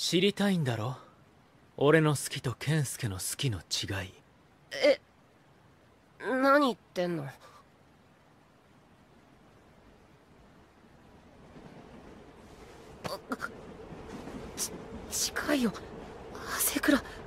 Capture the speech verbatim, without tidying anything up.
知りたいんだろ？俺の好きと健介の好きの違い。 え、何言ってんの？ち近いよ、汗倉。